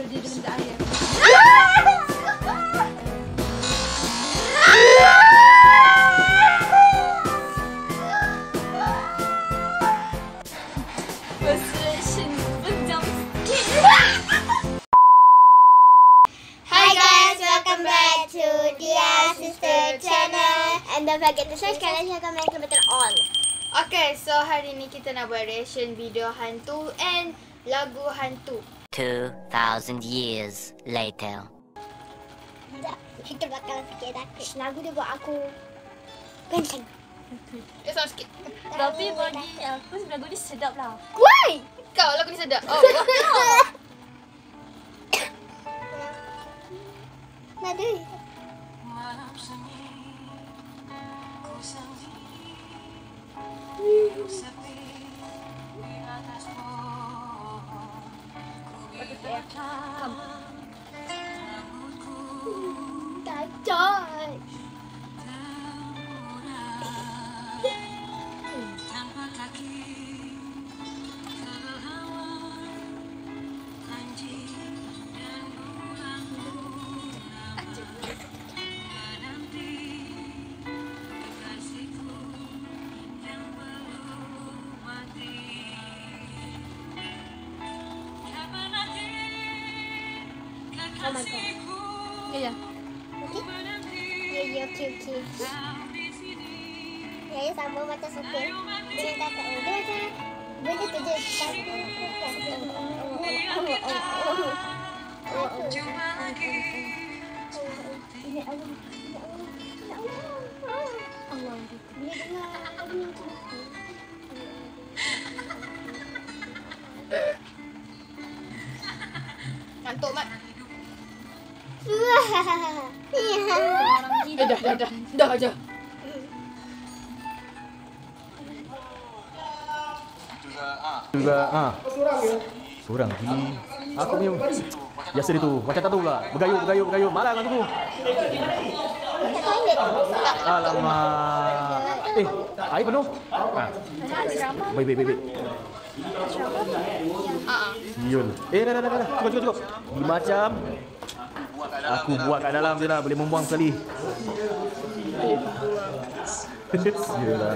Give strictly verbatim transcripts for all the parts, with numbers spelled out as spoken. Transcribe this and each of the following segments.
Dia dia minta air. Persuasion berjam sikit. Hi guys, welcome back to Dia Sister Channel. And don't forget to subscribe and share, comment, and button all. Okay, so hari ni kita nak buat reaction video hantu and lagu hantu. Two thousand years later. Tak, kita bakal fikir takut. Lagu dia buat aku kencing. Eh, sama sikit. Tapi bagi aku lagu ni sedap lah. Why? Kau lagu ni sedap. Oh, Nada. Kacau. Oh my god. ya ya. Okay? Ya, ya, okey, okey. Ya, ya, sama macam sopir. Dia kata, oh, dia macam benda tu je. Ini Allah. Allah. Dia dengar lagu ni macam tu. Ngantuk, Mat. Wah. Eh, dah, dah, dah. Dah aja. Juga ah. Seorang lagi. Aku punya biasa dia tu. Macam tak tahu pula. Bergayut, bergayut, bergayut. Malah kan tu. Alamak. Eh, air penuh. Ha. Baik, baik, baik, baik. Ah. Siul. Eh, dah, dah, dah, dah. Cukup, cukup, cukup. Ni macam aku buat kat dalam je lah. Boleh membuang sekali. Siul lah.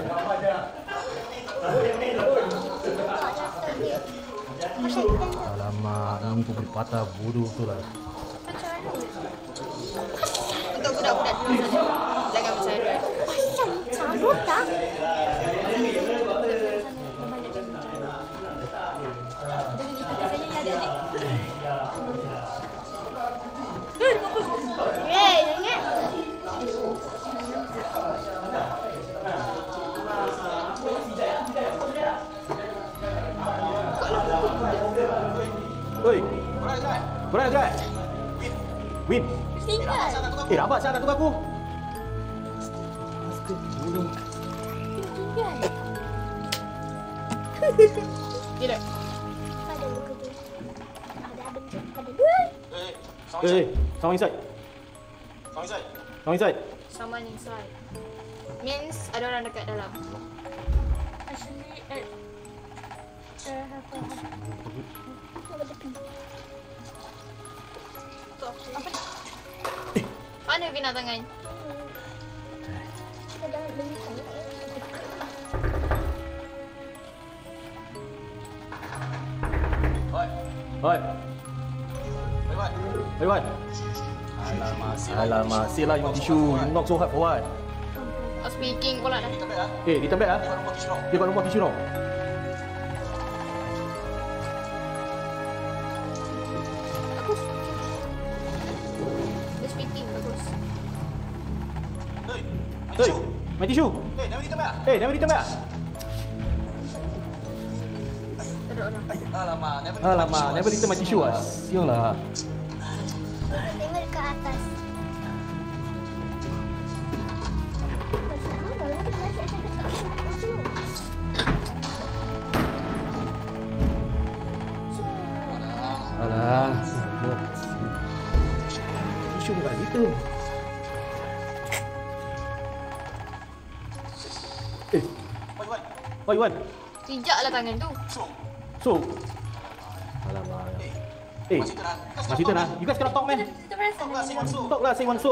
Alamak, ini pun boleh patah bodoh tu lah. Untuk budak-budak dulu saja. Jangan bercanda. Macam carut tak? Eh, ingat? Oi. Korang Jai. Win. Tinggal. Eh, rabat saya nak tunggu aku. Tinggal. Tidak. Pada muka tu. Ada bentuk pada dua. Eh, eh, sama inside. Sama inside. Sama inside. Someone inside. Means ada orang dekat dalam. Actually, eh, eh, apa? Apa? Mana Vina tangan? Kita jangan beli tangan. Oi. Oi. Oi, Wan. Oi, Wan. Alamak, alamak. Sial lah, you want tissue. You knock so hard for what? Oh, speaking pula dah. Kita baik ah. Eh, di tempat ah. Dia rumah tisu. Dia kat rumah tissue tau. Bagus. Dia speaking bagus. Hei. Hei, my tissue. Eh, nama kita baik ah. Eh, nama di tempat ah. Ada orang. Alamak, never Alamak, never return my tissue ah. Sial lah. Tengok dekat atas. Alah. Tissue bukan return. Eh, Oi, Wan. oi Wan. Pijaklah tangan tu. So. So. Alamak. Eh, Masih turn ah. masih turn ah. You guys cannot talk, man. Kita perasan. Talk lah, say Wansu. Talk lah, say Wansu.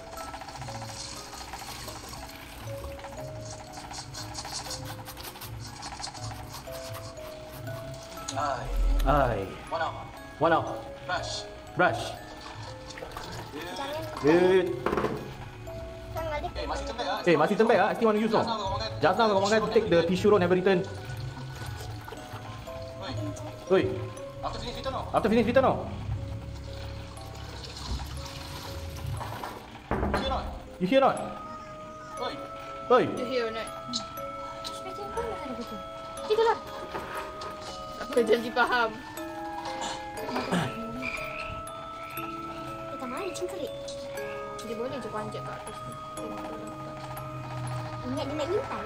Ay. Ay, One out. one out. Rush. Rush. Jangan. Good. Jangan ada. Eh, masih turn back ah. Eh, masih turn back ah. I still want to use no. Just now kau makan. Just now kau makan take the tissue roll never return. Oi. Oi, After finish return no. after finish return no. You hear not? You hear not? Oi. Oi. You hear or not? Sepeda pun ada begitu. Itulah. Aku jadi faham. Kita mana cingkrik? Dia boleh je panjat kat atas. Ingat dia nak nyimpan.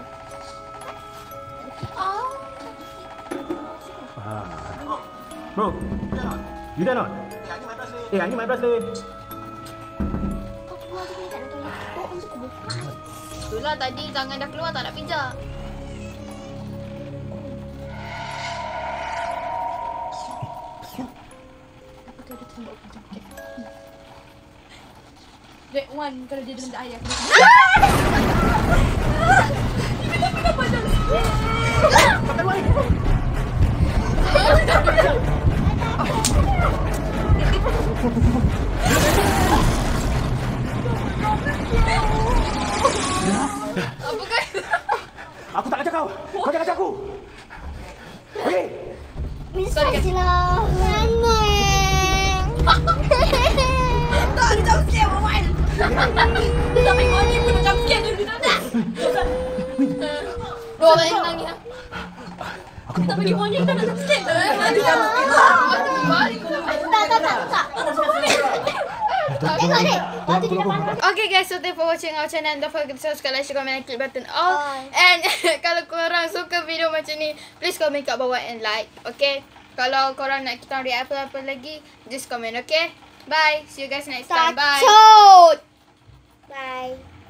Ah. Bro. Bro, You hear not? you dah not? Eh, angin my brush leh. Eh, angin my brush leh. Kau keluar tu tak nak tolong. Kau untuk kebuka. Itulah tadi tangan dah keluar tak nak pijak. Apa kau dah tembak aku jangkit? Red one kalau dia dalam air aku. Apa kan? Aku tak kacau kau. Kau jangan kacau aku. Okey. Bisa je lah. Mana yang? Tak ada jump scare Wawan. Tapi kau ni pun jump scare dulu dah. Bro, tak nak nangis. Aku Tak bagi warning tak nak jump scare. Tak, tak, tak, tak. Tengok ni. Waktu dia dah panas. Okay guys, so thank you for watching our channel. Don't forget to subscribe, like, share, comment and click button all. All. And kalau korang suka video macam ni, please comment kat bawah and like. Okay? Kalau korang nak kita react apa-apa lagi, just comment. Okay? Bye. See you guys next time. Bye. Tacut. Bye.